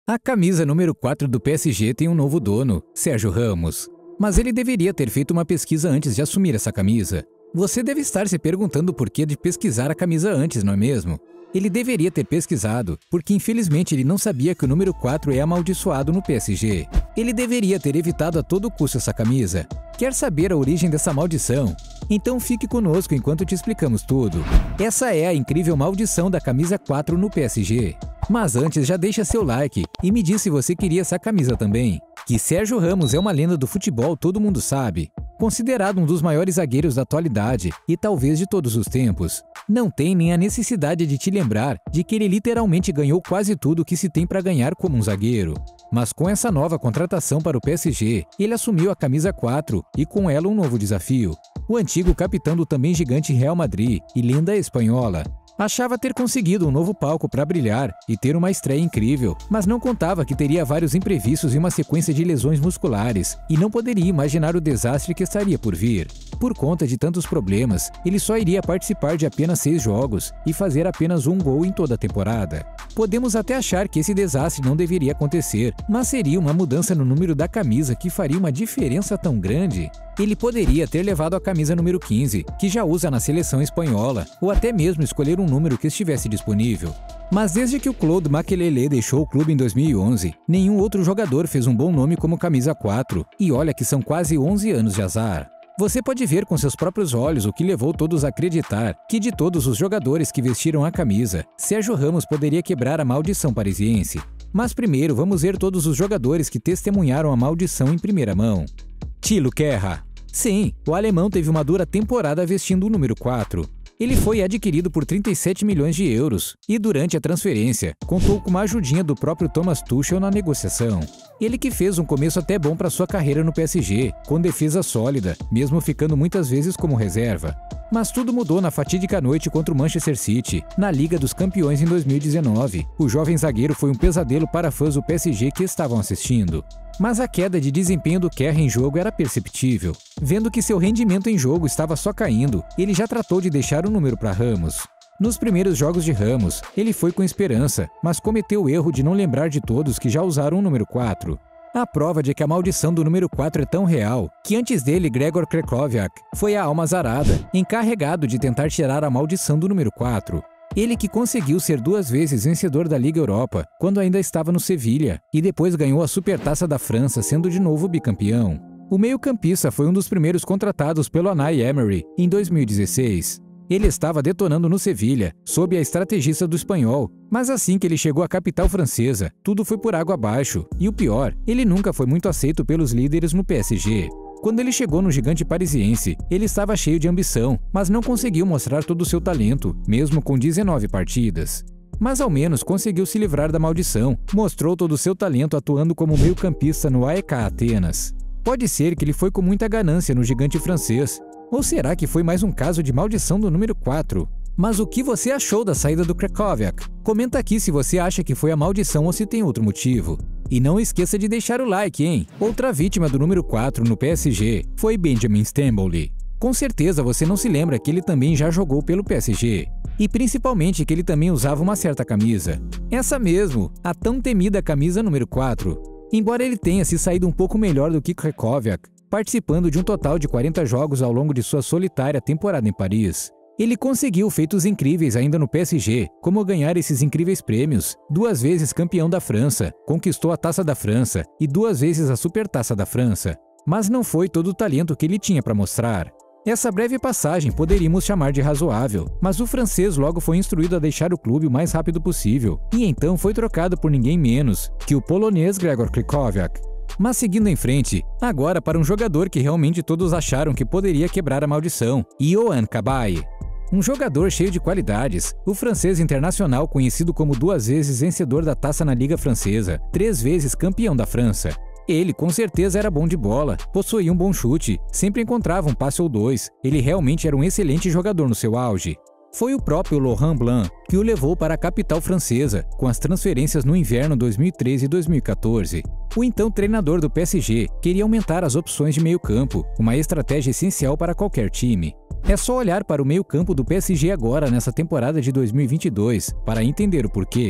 A camisa número 4 do PSG tem um novo dono, Sérgio Ramos. Mas ele deveria ter feito uma pesquisa antes de assumir essa camisa. Você deve estar se perguntando o porquê de pesquisar a camisa antes, não é mesmo? Ele deveria ter pesquisado, porque infelizmente ele não sabia que o número 4 é amaldiçoado no PSG. Ele deveria ter evitado a todo custo essa camisa. Quer saber a origem dessa maldição? Então fique conosco enquanto te explicamos tudo. Essa é a incrível maldição da camisa 4 no PSG. Mas antes já deixa seu like e me diz se você queria essa camisa também. Que Sérgio Ramos é uma lenda do futebol, todo mundo sabe. Considerado um dos maiores zagueiros da atualidade e talvez de todos os tempos. Não tem nem a necessidade de te lembrar de que ele literalmente ganhou quase tudo o que se tem para ganhar como um zagueiro. Mas com essa nova contratação para o PSG, ele assumiu a camisa 4 e com ela um novo desafio. O antigo capitão do também gigante Real Madrid e lenda espanhola achava ter conseguido um novo palco para brilhar e ter uma estreia incrível, mas não contava que teria vários imprevistos e uma sequência de lesões musculares, e não poderia imaginar o desastre que estaria por vir. Por conta de tantos problemas, ele só iria participar de apenas 6 jogos e fazer apenas um gol em toda a temporada. Podemos até achar que esse desastre não deveria acontecer, mas seria uma mudança no número da camisa que faria uma diferença tão grande. Ele poderia ter levado a camisa número 15, que já usa na seleção espanhola, ou até mesmo escolher um número que estivesse disponível. Mas desde que o Claude Makélélé deixou o clube em 2011, nenhum outro jogador fez um bom nome como camisa 4, e olha que são quase 11 anos de azar. Você pode ver com seus próprios olhos o que levou todos a acreditar que de todos os jogadores que vestiram a camisa, Sérgio Ramos poderia quebrar a maldição parisiense. Mas primeiro vamos ver todos os jogadores que testemunharam a maldição em primeira mão. Thilo Kehrer. Sim, o alemão teve uma dura temporada vestindo o número 4. Ele foi adquirido por 37 milhões de euros e, durante a transferência, contou com uma ajudinha do próprio Thomas Tuchel na negociação. Ele que fez um começo até bom para sua carreira no PSG, com defesa sólida, mesmo ficando muitas vezes como reserva. Mas tudo mudou na fatídica noite contra o Manchester City, na Liga dos Campeões em 2019. O jovem zagueiro foi um pesadelo para fãs do PSG que estavam assistindo. Mas a queda de desempenho do Kehrer em jogo era perceptível. Vendo que seu rendimento em jogo estava só caindo, ele já tratou de deixar o número para Ramos. Nos primeiros jogos de Ramos, ele foi com esperança, mas cometeu o erro de não lembrar de todos que já usaram o número 4. A prova de que a maldição do número 4 é tão real, que antes dele Gregor Krychowiak foi a alma azarada, encarregado de tentar tirar a maldição do número 4. Ele que conseguiu ser 2 vezes vencedor da Liga Europa, quando ainda estava no Sevilha, e depois ganhou a Supertaça da França, sendo de novo bicampeão. O meio-campista foi um dos primeiros contratados pelo Unai Emery em 2016. Ele estava detonando no Sevilha, sob a estrategista do espanhol, mas assim que ele chegou à capital francesa, tudo foi por água abaixo, e o pior, ele nunca foi muito aceito pelos líderes no PSG. Quando ele chegou no gigante parisiense, ele estava cheio de ambição, mas não conseguiu mostrar todo o seu talento, mesmo com 19 partidas. Mas ao menos conseguiu se livrar da maldição, mostrou todo o seu talento atuando como meio-campista no AEK Atenas. Pode ser que ele foi com muita ganância no gigante francês, ou será que foi mais um caso de maldição do número 4? Mas o que você achou da saída do Krychowiak? Comenta aqui se você acha que foi a maldição ou se tem outro motivo. E não esqueça de deixar o like, hein? Outra vítima do número 4 no PSG foi Benjamin Stambouli. Com certeza você não se lembra que ele também já jogou pelo PSG. E principalmente que ele também usava uma certa camisa. Essa mesmo, a tão temida camisa número 4. Embora ele tenha se saído um pouco melhor do que Krychowiak, participando de um total de 40 jogos ao longo de sua solitária temporada em Paris. Ele conseguiu feitos incríveis ainda no PSG, como ganhar esses incríveis prêmios, 2 vezes campeão da França, conquistou a Taça da França e 2 vezes a Supertaça da França. Mas não foi todo o talento que ele tinha para mostrar. Essa breve passagem poderíamos chamar de razoável, mas o francês logo foi instruído a deixar o clube o mais rápido possível, e então foi trocado por ninguém menos que o polonês Gregor Krychowiak. Mas seguindo em frente, agora para um jogador que realmente todos acharam que poderia quebrar a maldição, Yohan Cabaye. Um jogador cheio de qualidades, o francês internacional conhecido como 2 vezes vencedor da taça na Liga Francesa, 3 vezes campeão da França. Ele com certeza era bom de bola, possuía um bom chute, sempre encontrava um passe ou 2, ele realmente era um excelente jogador no seu auge. Foi o próprio Laurent Blanc que o levou para a capital francesa, com as transferências no inverno 2013 e 2014. O então treinador do PSG queria aumentar as opções de meio-campo, uma estratégia essencial para qualquer time. É só olhar para o meio-campo do PSG agora nessa temporada de 2022 para entender o porquê.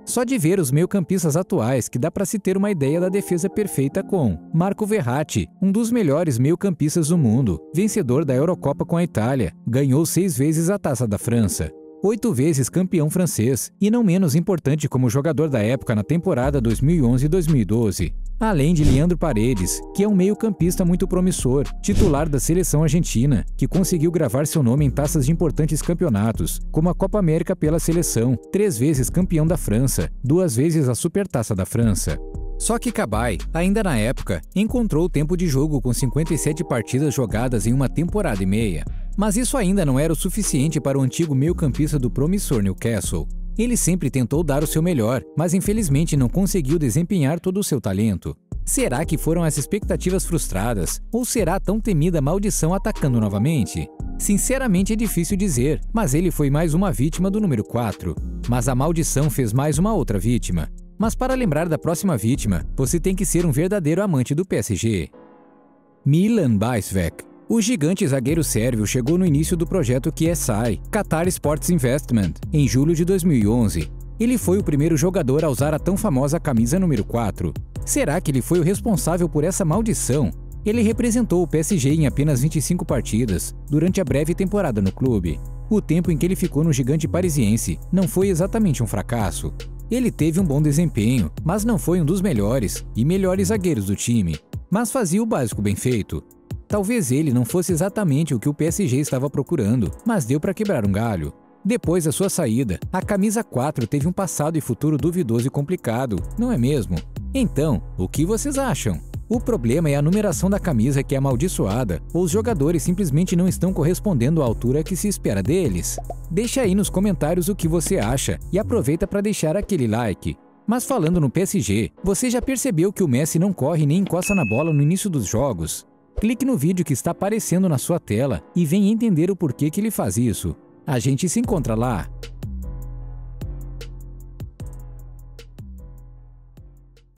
Só de ver os meio-campistas atuais que dá para se ter uma ideia da defesa perfeita com Marco Verratti, um dos melhores meio-campistas do mundo, vencedor da Eurocopa com a Itália, ganhou 6 vezes a Taça da França, 8 vezes campeão francês e não menos importante como jogador da época na temporada 2011-2012. Além de Leandro Paredes, que é um meio-campista muito promissor, titular da seleção argentina, que conseguiu gravar seu nome em taças de importantes campeonatos, como a Copa América pela seleção, 3 vezes campeão da França, 2 vezes a Supertaça da França. Só que Cabaye, ainda na época, encontrou tempo de jogo com 57 partidas jogadas em uma temporada e meia. Mas isso ainda não era o suficiente para o antigo meio-campista do promissor Newcastle. Ele sempre tentou dar o seu melhor, mas infelizmente não conseguiu desempenhar todo o seu talento. Será que foram as expectativas frustradas? Ou será a tão temida maldição atacando novamente? Sinceramente é difícil dizer, mas ele foi mais uma vítima do número 4. Mas a maldição fez mais uma outra vítima. Mas para lembrar da próxima vítima, você tem que ser um verdadeiro amante do PSG. Milan Bajček. O gigante zagueiro sérvio chegou no início do projeto QSI, Qatar Sports Investment, em julho de 2011. Ele foi o primeiro jogador a usar a tão famosa camisa número 4. Será que ele foi o responsável por essa maldição? Ele representou o PSG em apenas 25 partidas, durante a breve temporada no clube. O tempo em que ele ficou no gigante parisiense não foi exatamente um fracasso. Ele teve um bom desempenho, mas não foi um dos melhores e melhores zagueiros do time. Mas fazia o básico bem feito. Talvez ele não fosse exatamente o que o PSG estava procurando, mas deu para quebrar um galho. Depois da sua saída, a camisa 4 teve um passado e futuro duvidoso e complicado, não é mesmo? Então, o que vocês acham? O problema é a numeração da camisa que é amaldiçoada, ou os jogadores simplesmente não estão correspondendo à altura que se espera deles? Deixa aí nos comentários o que você acha e aproveita para deixar aquele like. Mas falando no PSG, você já percebeu que o Messi não corre nem encosta na bola no início dos jogos? Clique no vídeo que está aparecendo na sua tela e venha entender o porquê que ele faz isso. A gente se encontra lá.